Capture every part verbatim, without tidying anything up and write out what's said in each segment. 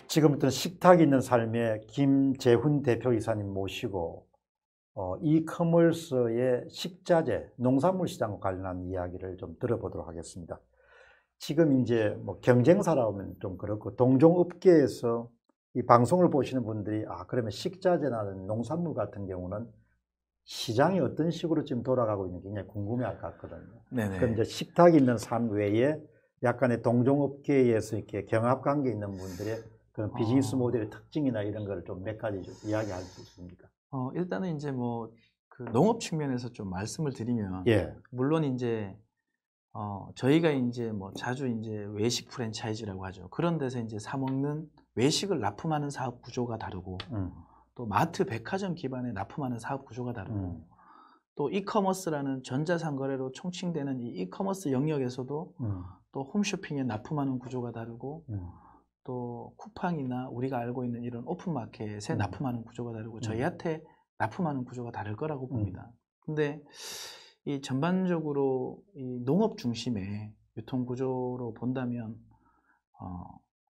지금부터는 식탁이 있는 삶의 김재훈 대표이사님 모시고 어, 이커머스의 식자재, 농산물 시장과 관련한 이야기를 좀 들어보도록 하겠습니다. 지금 이제 뭐 경쟁사라 하면 좀 그렇고 동종업계에서 이 방송을 보시는 분들이 아 그러면 식자재나 농산물 같은 경우는 시장이 어떤 식으로 지금 돌아가고 있는지 굉장히 궁금해할 것 같거든요. 네네. 그럼 이제 식탁이 있는 삶 외에 약간의 동종업계에서 이렇게 경합관계 있는 분들의 그런 비즈니스 어... 모델의 특징이나 이런 걸 좀 몇 가지 좀 이야기할 수 있습니까? 어, 일단은 이제 뭐 그 농업 측면에서 좀 말씀을 드리면, 예. 물론 이제 어, 저희가 이제 뭐 자주 이제 외식 프랜차이즈라고 하죠. 그런 데서 이제 사 먹는 외식을 납품하는 사업 구조가 다르고, 음. 또 마트, 백화점 기반의 납품하는 사업 구조가 다르고, 음. 또 이커머스라는 전자상거래로 총칭되는 이 이커머스 영역에서도 음. 또 홈쇼핑에 납품하는 구조가 다르고, 음. 또 쿠팡이나 우리가 알고 있는 이런 오픈마켓에 음. 납품하는 구조가 다르고, 음. 저희한테 납품하는 구조가 다를 거라고 봅니다. 음. 근데 이 전반적으로 이 농업 중심의 유통 구조로 본다면, 어,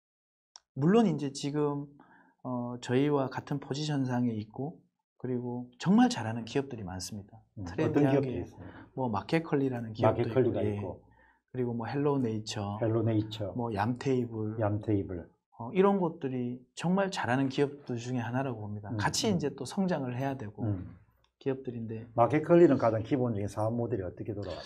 물론 이제 지금 어, 저희와 같은 포지션상에 있고, 그리고 정말 잘하는 기업들이 많습니다. 음. 어떤 트렌디하게 기업들이 있습니까? 뭐 마켓컬리라는 기업도 마켓컬리가 있고, 예. 있고, 그리고 뭐 헬로네이처, 헬로네이처, 뭐 얌테이블, 얌테이블, 어, 이런 것들이 정말 잘하는 기업들 중에 하나라고 봅니다. 음, 같이 음. 이제 또 성장을 해야 되고 음. 기업들인데, 마켓컬리는 가장 기본적인 사업 모델이 어떻게 돌아가요?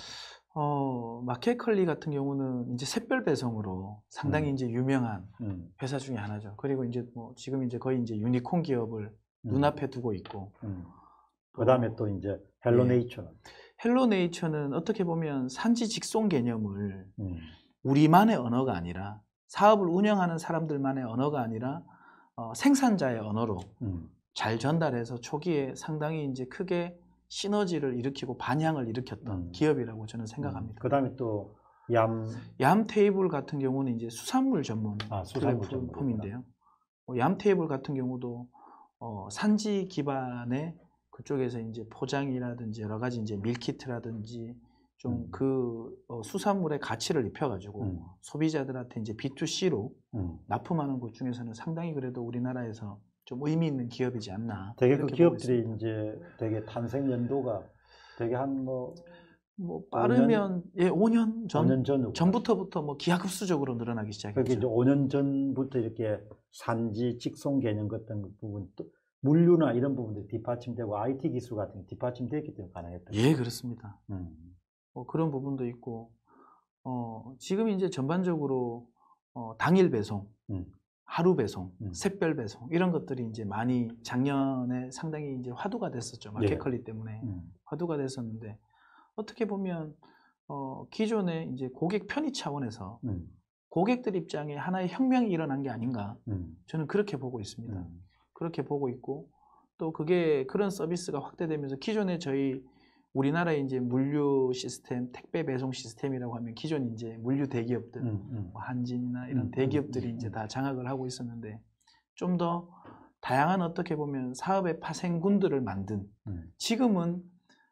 어, 마켓컬리 같은 경우는 이제 샛별 배송으로 상당히 음. 이제 유명한 음. 회사 중에 하나죠. 그리고 이제 뭐 지금 이제 거의 이제 유니콘 기업을 음. 눈앞에 두고 있고, 음. 또, 그 다음에 또 이제 헬로네이처는, 예. 헬로네이처는 어떻게 보면 산지 직송 개념을 음. 우리만의 언어가 아니라, 사업을 운영하는 사람들만의 언어가 아니라 어, 생산자의 언어로 음. 잘 전달해서 초기에 상당히 이제 크게 시너지를 일으키고 반향을 일으켰던 음. 기업이라고 저는 생각합니다. 음. 그 다음에 또 얌, 얌 테이블 같은 경우는 이제 수산물 전문 아, 수산물 플랫폼인데요. 어, 얌 테이블 같은 경우도 어, 산지 기반의 그쪽에서 이제 포장이라든지 여러 가지 이제 밀키트라든지 좀 그 음. 어, 수산물의 가치를 입혀가지고 음. 소비자들한테 이제 비투씨로 음. 납품하는 것 중에서는 상당히 그래도 우리나라에서 좀 의미 있는 기업이지 않나. 되게 그 이렇게 보고 기업들이 있습니다. 이제 되게 탄생 연도가 되게 한 뭐 뭐 오 년, 빠르면 예 오 년 전, 오 년 전이구나. 전부터부터 뭐 기하급수적으로 늘어나기 시작했죠. 그게 이제 오 년 전부터 이렇게 산지 직송 개념 같은 부분, 또 물류나 이런 부분들이 뒷받침되고 아이티 기술 같은 게 뒷받침되었기 때문에 가능했던 예, 그렇습니다. 음. 어, 그런 부분도 있고, 어, 지금 이제 전반적으로 어, 당일 배송, 음. 하루 배송, 음. 샛별 배송 이런 것들이 이제 많이 작년에 상당히 이제 화두가 됐었죠. 마켓컬리 예. 때문에 음. 화두가 됐었는데, 어떻게 보면 어, 기존에 이제 고객 편의 차원에서 음. 고객들 입장에 하나의 혁명이 일어난 게 아닌가, 음. 저는 그렇게 보고 있습니다. 음. 그렇게 보고 있고, 또 그게 그런 서비스가 확대되면서 기존에 저희 우리나라의 이제 물류 시스템, 택배 배송 시스템이라고 하면 기존 이제 물류 대기업들, 음. 음. 뭐 한진이나 이런 음. 대기업들이 음. 이제 음. 다 장악을 하고 있었는데, 좀 더 다양한 어떻게 보면 사업의 파생군들을 만든, 음. 지금은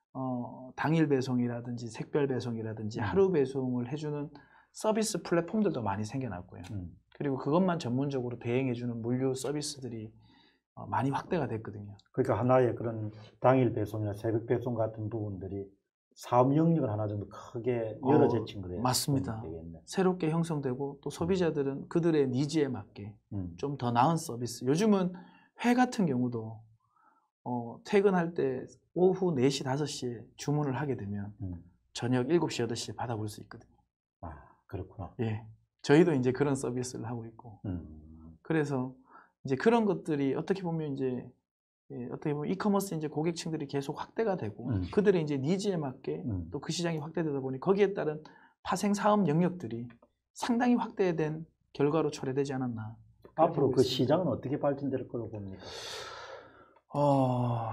어, 당일 배송이라든지 색별 배송이라든지 음. 하루 배송을 해주는 서비스 플랫폼들도 많이 생겨났고요. 음. 그리고 그것만 전문적으로 대행해주는 물류 서비스들이 어, 많이 확대가 됐거든요. 그러니까 하나의 그런 당일 배송이나 새벽 배송 같은 부분들이 사업 영역을 하나 정도 크게 열어제친 거예요. 어, 맞습니다. 되겠네. 새롭게 형성되고, 또 소비자들은 그들의 니즈에 맞게 음. 좀 더 나은 서비스. 요즘은 회 같은 경우도 어, 퇴근할 때 오후 네 시, 다섯 시에 주문을 하게 되면 음. 저녁 일곱 시, 여덟 시에 받아볼 수 있거든요. 아, 그렇구나. 예. 저희도 이제 그런 서비스를 하고 있고. 음. 그래서 이제 그런 것들이 어떻게 보면 이제 예, 어떻게 보면 이커머스 이제 고객층들이 계속 확대가 되고, 음. 그들의 이제 니즈에 맞게 음. 또 그 시장이 확대되다 보니 거기에 따른 파생 사업 영역들이 상당히 확대된 결과로 초래되지 않았나. 앞으로 그 있습니다. 시장은 어떻게 발전될 거로 봅니까? 어,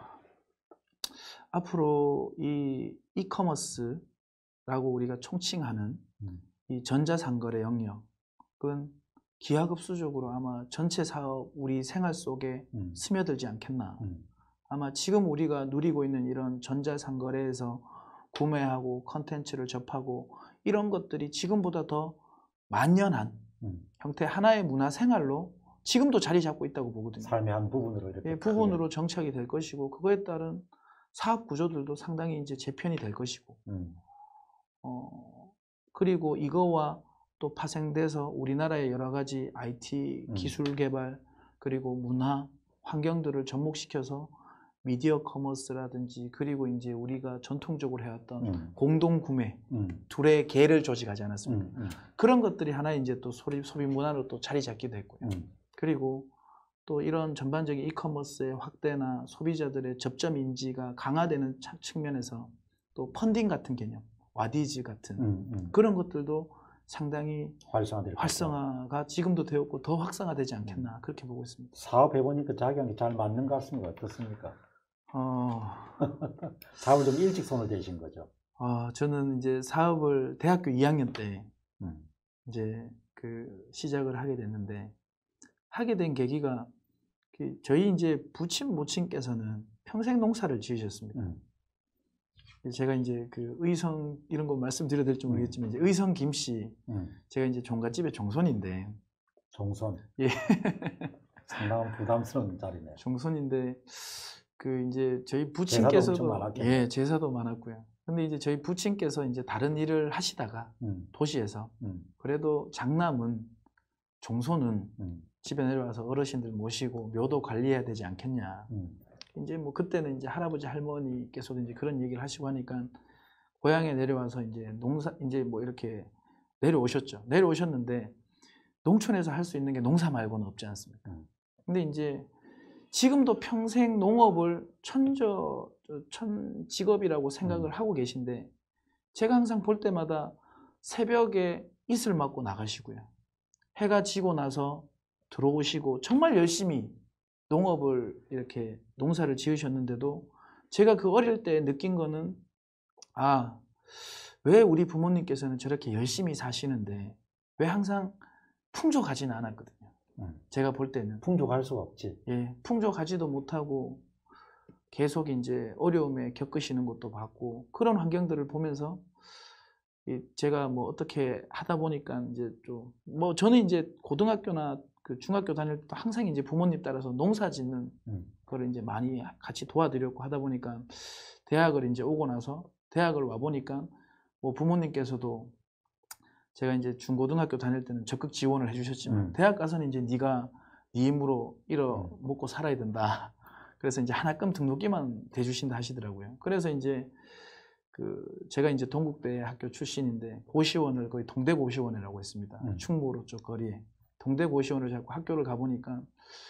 앞으로 이 이커머스라고 우리가 총칭하는 음. 이 전자상거래 영역은 기하급수적으로 아마 전체 사업, 우리 생활 속에 음. 스며들지 않겠나. 음. 아마 지금 우리가 누리고 있는 이런 전자상거래에서 구매하고 컨텐츠를 접하고 이런 것들이 지금보다 더 만연한 음. 형태 하나의 문화생활로 지금도 자리 잡고 있다고 보거든요. 삶의 한 부분으로 이렇게 예, 부분으로 정착이 될 것이고 그거에 따른 사업 구조들도 상당히 이제 재편이 될 것이고 음. 어, 그리고 이거와 또 파생돼서 우리나라의 여러 가지 아이티 음. 기술 개발 그리고 문화 환경들을 접목시켜서 미디어 커머스라든지 그리고 이제 우리가 전통적으로 해왔던 음. 공동 구매 음. 둘의 계를 조직하지 않았습니까? 음. 음. 그런 것들이 하나 이제 또 소비, 소비 문화로 또 자리 잡기도 했고요. 음. 그리고 또 이런 전반적인 이커머스의 확대나 소비자들의 접점 인지가 강화되는 차- 측면에서 또 펀딩 같은 개념, 와디즈 같은 음. 음. 그런 것들도 상당히 활성화될 것 활성화가 지금도 되었고 더 확성화되지 않겠나 그렇게 보고 있습니다. 사업해보니까 자기한테 잘 맞는 것 같습니다. 어떻습니까? 어, 사업을 좀 일찍 손을 대신 거죠. 어, 저는 이제 사업을 대학교 이 학년 때 음. 이제 그 시작을 하게 됐는데 하게 된 계기가 그 저희 이제 부친 모친께서는 평생 농사를 지으셨습니다. 음. 제가 이제 그 의성 이런 거 말씀드려야 될지 모르겠지만 이제 음. 의성 김씨 음. 제가 이제 종갓집의 종손인데 종손. 예. 상당한 부담스러운 자리네. 종손인데 그 이제 저희 제사도 부친께서도 엄청 많았겠네. 예 제사도 많았고요. 근데 이제 저희 부친께서 이제 다른 일을 하시다가 음. 도시에서 음. 그래도 장남은 종손은 음. 집에 내려와서 어르신들 모시고 묘도 관리해야 되지 않겠냐. 음. 이제 뭐 그때는 이제 할아버지 할머니께서도 이제 그런 얘기를 하시고 하니까 고향에 내려와서 이제 농사 이제 뭐 이렇게 내려오셨죠. 내려오셨는데 농촌에서 할 수 있는 게 농사 말고는 없지 않습니까? 음. 근데 이제 지금도 평생 농업을 천저 천 직업이라고 생각을 음. 하고 계신데 제가 항상 볼 때마다 새벽에 이슬 맞고 나가시고요. 해가 지고 나서 들어오시고 정말 열심히 농업을 이렇게 농사를 지으셨는데도 제가 그 어릴 때 느낀 거는 아, 왜 우리 부모님께서는 저렇게 열심히 사시는데 왜 항상 풍족하지는 않았거든요. 음. 제가 볼 때는 풍족할 수가 없지. 예, 풍족하지도 못하고 계속 이제 어려움에 겪으시는 것도 봤고 그런 환경들을 보면서 이 제가 뭐 어떻게 하다 보니까 이제 좀 뭐 저는 이제 고등학교나 그 중학교 다닐 때 항상 이제 부모님 따라서 농사 짓는 음. 거를 이제 많이 같이 도와드렸고 하다 보니까 대학을 이제 오고 나서 대학을 와 보니까 뭐 부모님께서도 제가 이제 중고등학교 다닐 때는 적극 지원을 해주셨지만 음. 대학 가서는 이제 네가 네 힘으로 일어 음. 먹고 살아야 된다. 그래서 이제 하나끔 등록기만 대주신다 하시더라고요. 그래서 이제 그 제가 이제 동국대 학교 출신인데 고시원을 거의 동대고시원이라고 했습니다. 음. 충무로 쪽 거리에 동대고시원을 잡고 학교를 가보니까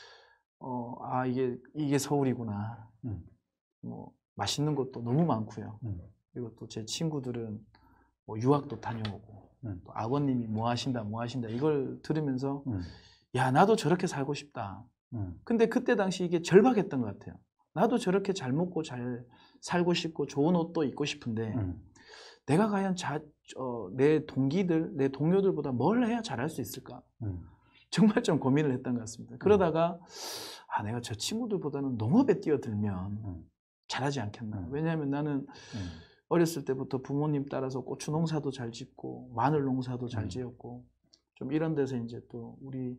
어, 아 이게 이게 서울이구나. 음. 뭐 맛있는 것도 너무 많고요. 음. 그리고 또 제 친구들은 뭐 유학도 다녀오고 음. 또 아버님이 뭐 하신다 뭐 하신다 이걸 들으면서 음. 야 나도 저렇게 살고 싶다. 음. 근데 그때 당시 이게 절박했던 것 같아요. 나도 저렇게 잘 먹고 잘 살고 싶고 좋은 옷도 입고 싶은데 음. 내가 과연 자, 어, 내 동기들, 내 동료들보다 뭘 해야 잘할 수 있을까? 음. 정말 좀 고민을 했던 것 같습니다. 그러다가 아 내가 저 친구들보다는 농업에 뛰어들면 음. 잘하지 않겠나. 음. 왜냐하면 나는 음. 어렸을 때부터 부모님 따라서 고추 농사도 잘 짓고 마늘 농사도 잘 음. 지었고 좀 이런 데서 이제 또 우리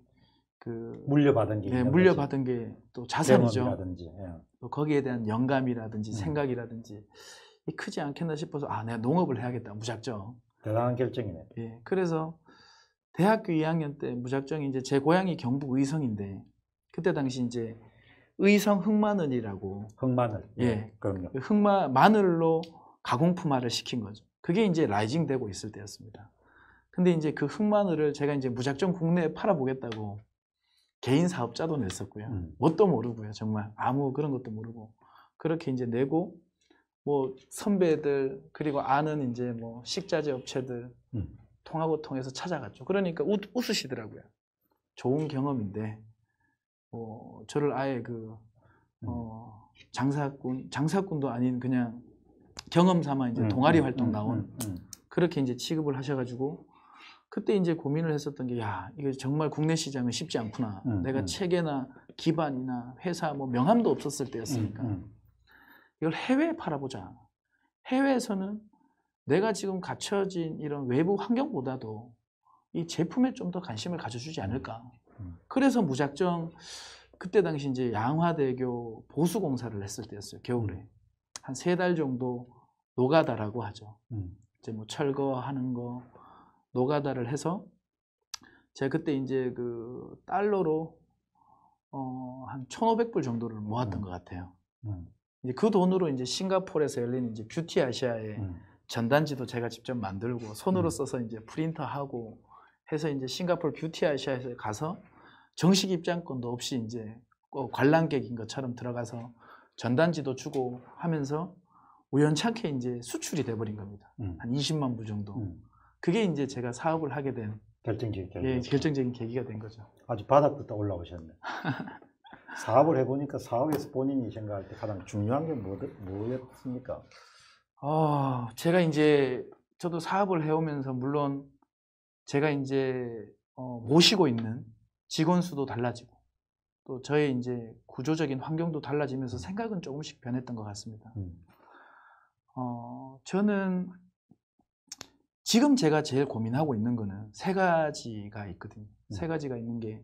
그 물려받은 게 예, 있는 물려받은 게 또 자산이죠. 경험이라든지. 예. 또 거기에 대한 영감이라든지 음. 생각이라든지 이 크지 않겠나 싶어서 아 내가 농업을 해야겠다 무작정. 대단한 결정이네. 예, 그래서 대학교 이 학년 때 무작정 이제 제 고향이 경북 의성인데 그때 당시 이제 의성 흑마늘이라고 흑마늘. 예, 그럼요. 그 흑마 마늘로 가공품화를 시킨 거죠. 그게 이제 라이징 되고 있을 때였습니다. 근데 이제 그 흑마늘을 제가 이제 무작정 국내에 팔아보겠다고 개인 사업자도 냈었고요. 음. 뭣도 모르고요. 정말 아무 그런 것도 모르고 그렇게 이제 내고 뭐 선배들 그리고 아는 이제 뭐 식자재 업체들 음. 통하고 통해서 찾아갔죠. 그러니까 웃, 웃으시더라고요. 좋은 경험인데 뭐 저를 아예 그 어, 장사꾼 장사꾼도 아닌 그냥 경험 삼아 이제 음, 동아리 음, 활동 음, 나온 음, 음. 그렇게 이제 취급을 하셔가지고 그때 이제 고민을 했었던 게 야 이게 정말 국내 시장은 쉽지 않구나. 음, 내가 음. 체계나 기반이나 회사 뭐 명함도 없었을 때였으니까 음, 음. 이걸 해외에 팔아보자. 해외에서는 내가 지금 갖춰진 이런 외부 환경보다도 이 제품에 좀 더 관심을 가져주지 않을까. 음. 그래서 무작정 그때 당시 이제 양화대교 보수공사를 했을 때였어요. 겨울에. 음. 한 세 달 정도 노가다라고 하죠. 음. 이제 뭐 철거하는 거 노가다를 해서 제가 그때 이제 그 달러로 어, 한 천오백 불 정도를 모았던 음. 것 같아요. 음. 이제 그 돈으로 이제 싱가포르에서 열린 이제 뷰티 아시아의 음. 전단지도 제가 직접 만들고 손으로 음. 써서 이제 프린터하고 해서 이제 싱가포르 뷰티 아시아에서 가서 정식 입장권도 없이 이제 꼭 관람객인 것처럼 들어가서 전단지도 주고 하면서 우연찮게 이제 수출이 돼버린 겁니다. 음. 한 이십만 부 정도. 음. 그게 이제 제가 사업을 하게 된 결정적인 계기. 예, 결정적인 계기가 된 거죠. 아주 바닥부터 올라오셨네. 사업을 해보니까 사업에서 본인이 생각할 때 가장 중요한 게 뭐, 뭐였습니까? 어, 제가 이제 저도 사업을 해오면서 물론 제가 이제 어, 모시고 있는 직원 수도 달라지고 또 저의 이제 구조적인 환경도 달라지면서 생각은 조금씩 변했던 것 같습니다. 음. 어, 저는 지금 제가 제일 고민하고 있는 거는 세 가지가 있거든요. 음. 세 가지가 있는 게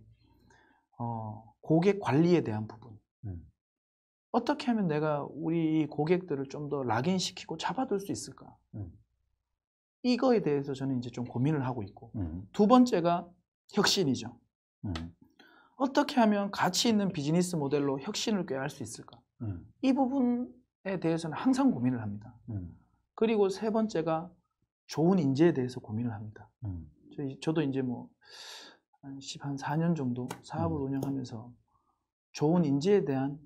어, 고객 관리에 대한 부분. 음. 어떻게 하면 내가 우리 고객들을 좀 더 락인시키고 잡아둘 수 있을까? 음. 이거에 대해서 저는 이제 좀 고민을 하고 있고 음. 두 번째가 혁신이죠. 음. 어떻게 하면 가치 있는 비즈니스 모델로 혁신을 꾀할 수 있을까? 음. 이 부분에 대해서는 항상 고민을 합니다. 음. 그리고 세 번째가 좋은 인재에 대해서 고민을 합니다. 음. 저희, 저도 이제 뭐 한 사 년 정도 사업을 음. 운영하면서 좋은 인재에 대한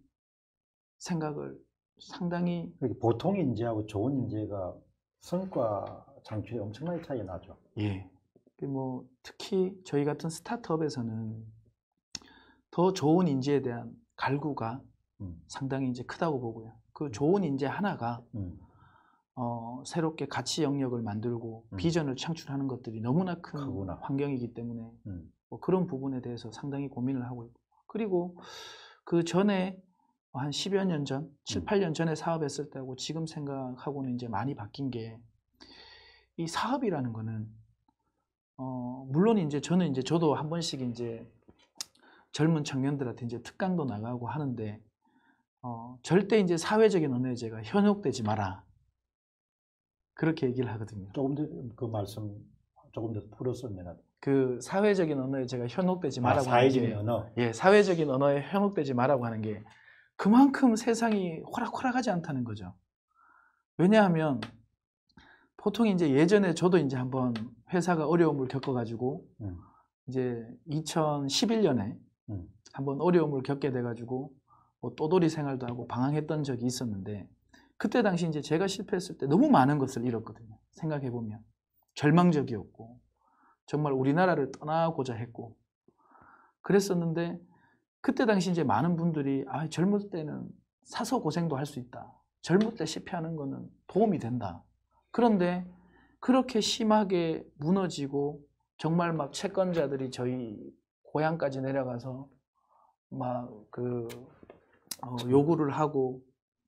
생각을 상당히 보통 인재하고 좋은 인재가 성과 창출에 엄청나게 차이가 나죠. 예. 뭐 특히 저희 같은 스타트업에서는 더 좋은 인재에 대한 갈구가 음. 상당히 이제 크다고 보고요. 그 좋은 인재 하나가 음. 어, 새롭게 가치 영역을 만들고 음. 비전을 창출하는 것들이 너무나 큰 크구나. 환경이기 때문에 음. 뭐 그런 부분에 대해서 상당히 고민을 하고 있고 그리고 그 전에 한 십여 년 전, 칠, 음. 팔 년 전에 사업했을 때하고 지금 생각하고는 이제 많이 바뀐 게 이 사업이라는 거는 어, 물론 이제 저는 이제 저도 한 번씩 이제 젊은 청년들한테 이제 특강도 나가고 하는데 어, 절대 이제 사회적인 언어에 제가 현혹되지 마라. 그렇게 얘기를 하거든요. 조금 더 그 말씀 조금 더 풀어서 내가 그 사회적인 언어에 제가 현혹되지 아, 말라고 사회적인 하는 게, 언어. 예, 사회적인 언어에 현혹되지 말라고 하는 게 그만큼 세상이 호락호락하지 않다는 거죠. 왜냐하면 보통 이제 예전에 저도 이제 한번 회사가 어려움을 겪어가지고 음. 이제 이천십일 년에 음. 한번 어려움을 겪게 돼가지고 뭐 또돌이 생활도 하고 방황했던 적이 있었는데 그때 당시 이제 제가 실패했을 때 너무 많은 것을 잃었거든요. 생각해 보면 절망적이었고 정말 우리나라를 떠나고자 했고 그랬었는데 그때 당시 이제 많은 분들이 아, 젊을 때는 사서 고생도 할 수 있다. 젊을 때 실패하는 거는 도움이 된다. 그런데 그렇게 심하게 무너지고 정말 막 채권자들이 저희 고향까지 내려가서 막 그 어, 요구를 하고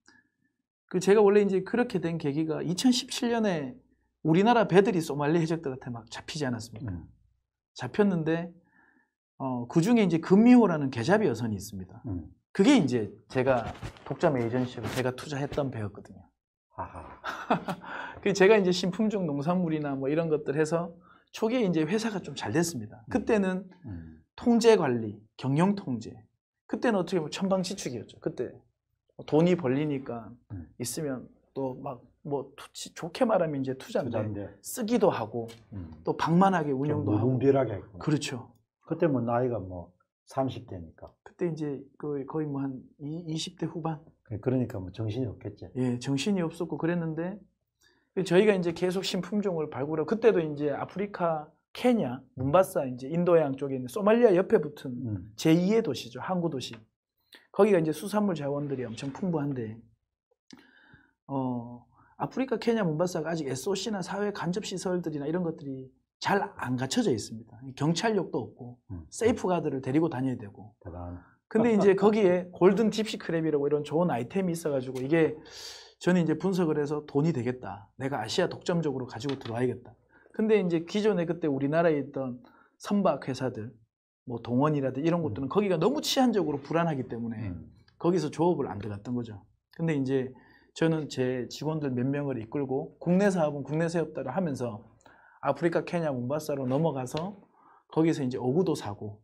그 제가 원래 이제 그렇게 된 계기가 이천십칠 년에 우리나라 배들이 소말리 해적들한테 막 잡히지 않았습니까? 음. 잡혔는데 어, 그 중에 이제 금미호라는 계잡이 여선이 있습니다. 음. 그게 이제 제가 독점 에이전시로 제가 투자했던 배였거든요. 아하. 그 제가 이제 신품종 농산물이나 뭐 이런 것들 해서 초기에 이제 회사가 좀 잘 됐습니다. 그때는 음. 통제 관리, 경영 통제. 그때는 어떻게 보면 천방지축이었죠. 그때 돈이 벌리니까 음. 있으면 또 막 뭐 좋게 말하면 이제 투자인데 투자인데. 쓰기도 하고 음. 또 방만하게 운영도 하고. 무분별하게 했구나. 그렇죠. 그때 뭐 나이가 뭐 삼십 대니까. 그때 이제 거의, 거의 뭐 한 이십 대 후반. 그러니까 뭐 정신이 없겠지. 예, 정신이 없었고 그랬는데 저희가 이제 계속 신품종을 발굴하고 그때도 이제 아프리카, 케냐, 문바사 이제 인도양 쪽에 있는 소말리아 옆에 붙은 음. 제이의 도시죠. 항구 도시. 거기가 이제 수산물 자원들이 엄청 풍부한데 어, 아프리카, 케냐, 문바사가 아직 에스오씨나 사회 간접 시설들이나 이런 것들이 잘 안 갖춰져 있습니다. 경찰력도 없고 음. 세이프가드를 데리고 다녀야 되고. 대단하네. 근데 이제 거기에 골든 딥시 크랩이라고 이런 좋은 아이템이 있어가지고 이게 저는 이제 분석을 해서 돈이 되겠다. 내가 아시아 독점적으로 가지고 들어와야겠다. 근데 이제 기존에 그때 우리나라에 있던 선박 회사들, 뭐 동원이라든지 이런 곳들은 거기가 너무 치안적으로 불안하기 때문에 음. 거기서 조업을 안 들어갔던 거죠. 근데 이제 저는 제 직원들 몇 명을 이끌고 국내 사업은 국내 사업대로 하면서 아프리카 케냐 몬바사로 넘어가서 거기서 이제 어구도 사고,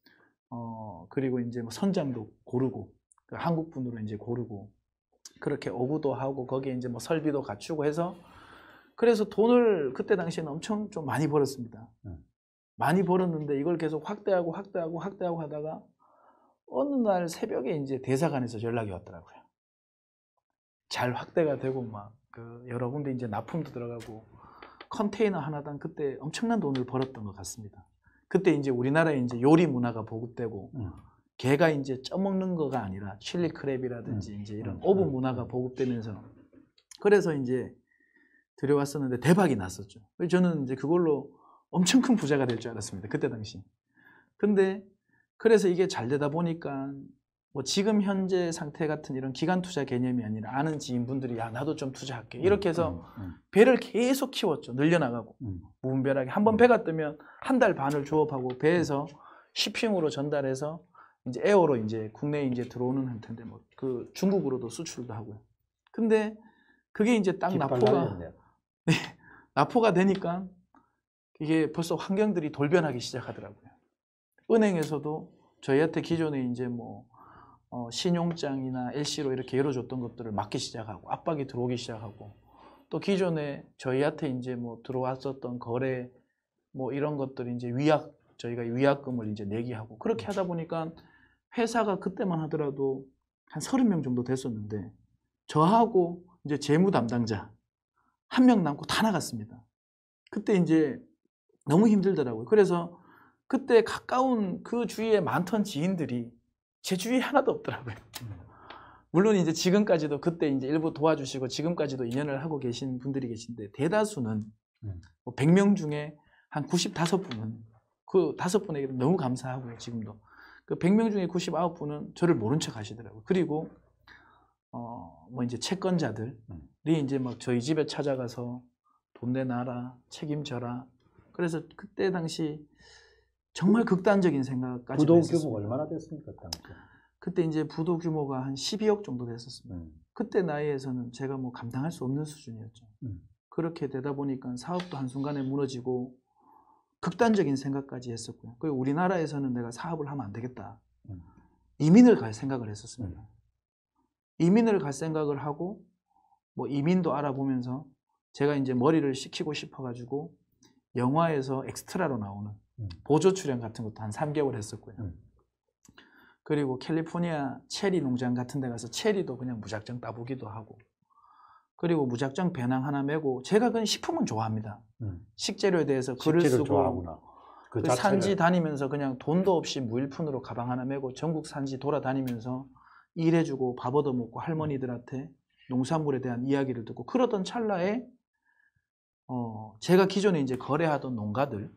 어 그리고 이제 뭐 선장도 고르고, 그 한국 분으로 이제 고르고, 그렇게 어구도 하고 거기에 이제 뭐 설비도 갖추고 해서, 그래서 돈을 그때 당시에는 엄청 좀 많이 벌었습니다. 음. 많이 벌었는데 이걸 계속 확대하고 확대하고 확대하고 하다가 어느 날 새벽에 이제 대사관에서 연락이 왔더라고요. 잘 확대가 되고 막 그 여러 군데 이제 납품도 들어가고 컨테이너 하나당 그때 엄청난 돈을 벌었던 것 같습니다. 그때 이제 우리나라에 이제 요리 문화가 보급되고 음. 게가 이제 쪄먹는 거가 아니라 칠리 크랩이라든지 음. 이제 이런 음. 오븐 문화가 보급되면서, 그래서 이제 들여왔었는데 대박이 났었죠. 저는 이제 그걸로 엄청 큰 부자가 될 줄 알았습니다. 그때 당시. 근데 그래서 이게 잘 되다 보니까 뭐 지금 현재 상태 같은 이런 기간 투자 개념이 아니라 아는 지인분들이 야 나도 좀 투자할게 이렇게 해서 음. 음. 배를 계속 키웠죠. 늘려나가고 음. 무분별하게 한 번 배가 뜨면 한 달 반을 조업하고 배에서 쉬핑으로 전달해서 이제 에어로 이제 국내에 이제 들어오는 형태인데 뭐 그 중국으로도 수출도 하고요. 근데 그게 이제 딱 납포가 네, 납포가 되니까 이게 벌써 환경들이 돌변하기 시작하더라고요. 은행에서도 저희한테 기존에 이제 뭐 어, 신용장이나 엘씨로 이렇게 열어줬던 것들을 막기 시작하고 압박이 들어오기 시작하고, 또 기존에 저희한테 이제 뭐 들어왔었던 거래 뭐 이런 것들이 이제 위약, 저희가 위약금을 이제 내기 하고, 그렇게 하다 보니까 회사가 그때만 하더라도 한 서른 명 정도 됐었는데 저하고 이제 재무 담당자 한 명 남고 다 나갔습니다. 그때 이제 너무 힘들더라고요. 그래서 그때 가까운 그 주위에 많던 지인들이 제 주위에 하나도 없더라고요. 물론 이제 지금까지도 그때 이제 일부 도와주시고 지금까지도 인연을 하고 계신 분들이 계신데, 대다수는 음. 뭐 백 명 중에 한 구십오 분은 그 다섯 분에게 너무 감사하고요. 지금도 그 백 명 중에 구십구 분은 저를 모른 척 하시더라고요. 그리고 어 뭐 이제 채권자들이 이제 막 저희 집에 찾아가서 돈 내놔라, 책임져라. 그래서 그때 당시 정말 극단적인 생각까지 부도 했었습니다. 규모가 얼마나 됐습니까? 당시? 그때 이제 부도 규모가 한 십이억 정도 됐었습니다. 음. 그때 나이에서는 제가 뭐 감당할 수 없는 수준이었죠. 음. 그렇게 되다 보니까 사업도 한순간에 무너지고 극단적인 생각까지 했었고요. 그리고 우리나라에서는 내가 사업을 하면 안 되겠다. 음. 이민을 갈 생각을 했었습니다. 음. 이민을 갈 생각을 하고 뭐 이민도 알아보면서 제가 이제 머리를 식히고 싶어가지고 영화에서 엑스트라로 나오는 음. 보조 출연 같은 것도 한 삼 개월 했었고요. 음. 그리고 캘리포니아 체리 농장 같은 데 가서 체리도 그냥 무작정 따보기도 하고, 그리고 무작정 배낭 하나 메고, 제가 그냥 식품은 좋아합니다. 음. 식재료에 대해서 글을 식재를 쓰고 좋아하구나. 그 그 자체를- 산지 다니면서 그냥 돈도 없이 무일푼으로 가방 하나 메고 전국 산지 돌아다니면서 일해주고 밥 얻어먹고 할머니들한테 농산물에 대한 이야기를 듣고, 그러던 찰나에 어 제가 기존에 이제 거래하던 농가들,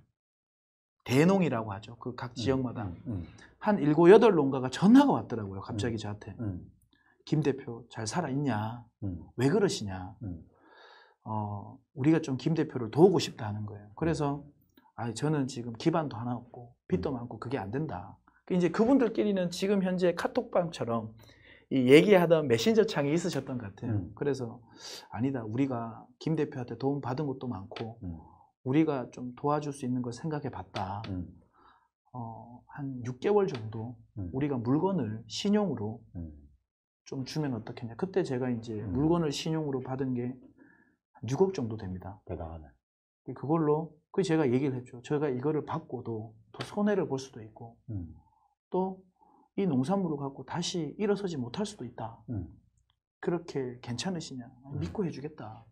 대농이라고 하죠. 그 각 지역마다 음. 음. 한 일곱 여덟 농가가 전화가 왔더라고요. 갑자기 음. 저한테. 음. 김 대표 잘 살아있냐? 음. 왜 그러시냐? 음. 어, 우리가 좀 김 대표를 도우고 싶다 하는 거예요. 그래서 아, 저는 지금 기반도 하나 없고 빚도 음. 많고 그게 안 된다. 이제 그분들끼리는 지금 현재 카톡방처럼 이 얘기하던 메신저 창이 있으셨던 것 같아요. 음. 그래서 아니다. 우리가 김 대표한테 도움 받은 것도 많고 음. 우리가 좀 도와줄 수 있는 걸 생각해 봤다. 음. 어, 한 육 개월 정도 음. 우리가 물건을 신용으로 음. 좀 주면 어떻겠냐. 그때 제가 이제 음. 물건을 신용으로 받은 게 한 육억 정도 됩니다. 대단하네. 그걸로 그 제가 얘기를 했죠. 제가 이거를 받고도 더 손해를 볼 수도 있고 음. 또 이 농산물을 갖고 다시 일어서지 못할 수도 있다. 음. 그렇게 괜찮으시냐? 음. 믿고 해주겠다.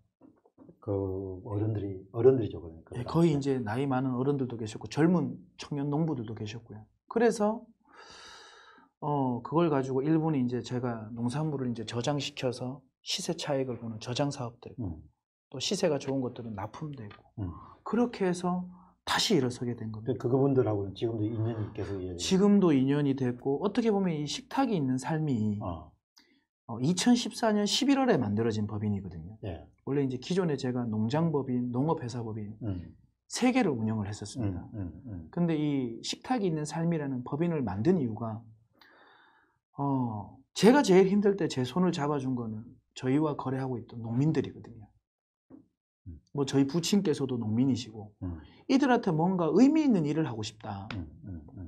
그 어른들이 어른들이죠, 그러니까. 예, 거의 이제 나이 많은 어른들도 계셨고 젊은 청년 농부들도 계셨고요. 그래서 어 그걸 가지고 일본이 이제 제가 농산물을 이제 저장시켜서 시세 차익을 보는 저장 사업되고 음. 또 시세가 좋은 것들은 납품되고 음. 그렇게 해서 다시 일어서게 된 겁니다. 그 그분들하고는 지금도 인연이 계속 이어지고. 지금도 인연이 됐고, 어떻게 보면 이 식탁이 있는 삶이 어. 어, 이천십사 년 십일월에 만들어진 법인이거든요. 예. 원래 이제 기존에 제가 농장법인, 농업회사법인 음. 세 개를 운영을 했었습니다. 음, 음, 음. 근데 이 식탁이 있는 삶이라는 법인을 만든 이유가 어, 제가 제일 힘들 때 제 손을 잡아준 거는 저희와 거래하고 있던 농민들이거든요. 음. 뭐 저희 부친께서도 농민이시고 음, 이들한테 뭔가 의미 있는 일을 하고 싶다. 음, 음, 음.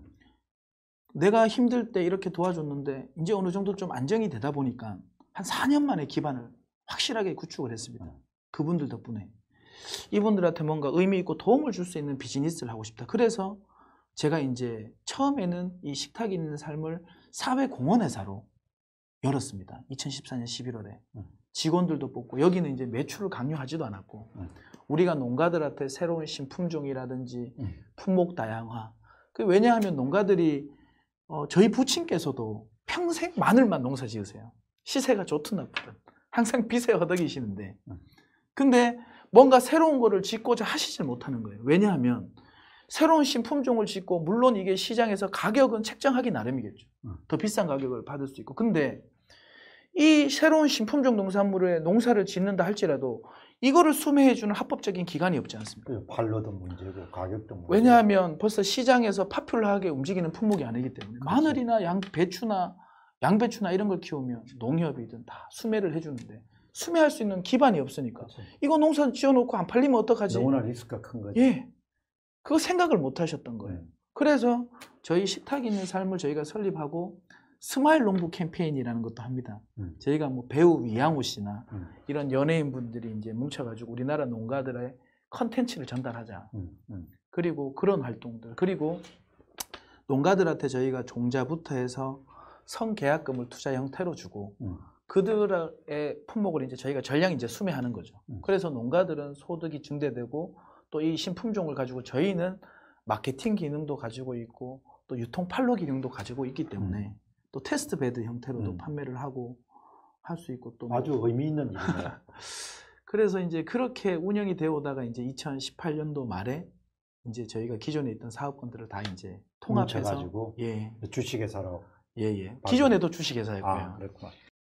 내가 힘들 때 이렇게 도와줬는데 이제 어느 정도 좀 안정이 되다 보니까 한 사 년 만에 기반을 확실하게 구축을 했습니다. 음. 그분들 덕분에. 이분들한테 뭔가 의미 있고 도움을 줄 수 있는 비즈니스를 하고 싶다. 그래서 제가 이제 처음에는 이 식탁이 있는 삶을 사회공헌회사로 열었습니다. 이천십사 년 십일월에. 음. 직원들도 뽑고 여기는 이제 매출을 강요하지도 않았고 음. 우리가 농가들한테 새로운 신품종이라든지 음. 품목 다양화. 그 왜냐하면 농가들이 어, 저희 부친께서도 평생 마늘만 농사 지으세요. 시세가 좋든 나쁘든 항상 빚에 허덕이시는데 음. 근데 뭔가 새로운 거를 짓고자 하시질 못하는 거예요. 왜냐하면 새로운 신품종을 짓고 물론 이게 시장에서 가격은 책정하기 나름이겠죠. 음. 더 비싼 가격을 받을 수 있고 근데 이 새로운 신품종 농산물에 농사를 짓는다 할지라도 이거를 수매해주는 합법적인 기관이 없지 않습니까? 그 발로도 문제고 가격도 문제고. 왜냐하면 벌써 시장에서 파퓰러하게 움직이는 품목이 아니기 때문에 그렇죠. 마늘이나 양, 배추나 양배추나 이런 걸 키우면 농협이든 다 수매를 해주는데 수매할 수 있는 기반이 없으니까 그렇죠. 이거 농사 지어놓고 안 팔리면 어떡하지? 너무나 리스크가 큰 거죠. 예, 그거 생각을 못 하셨던 거예요. 음. 그래서 저희 식탁 있는 삶을 저희가 설립하고 스마일 농부 캠페인이라는 것도 합니다. 음. 저희가 뭐 배우 이양호 씨나 음. 이런 연예인분들이 이제 뭉쳐가지고 우리나라 농가들의 컨텐츠를 전달하자. 음. 음. 그리고 그런 활동들. 그리고 농가들한테 저희가 종자부터 해서 성계약금을 투자 형태로 주고 음. 그들의 품목을 이제 저희가 전량 이제 수매하는 거죠. 음. 그래서 농가들은 소득이 증대되고 또 이 신품종을 가지고 저희는 마케팅 기능도 가지고 있고 또 유통 판로 기능도 가지고 있기 때문에 음. 또 테스트 베드 형태로도 음. 판매를 하고 할 수 있고 또 뭐 아주 의미 있는 일이네요. 그래서 이제 그렇게 운영이 되어 오다가 이제 이천십팔 년도 말에 이제 저희가 기존에 있던 사업권들을 다 이제 통합해서 뭉쳐가지고 예, 주식회사로. 예, 예. 기존에도 주식회사였고요. 아, 그렇구나.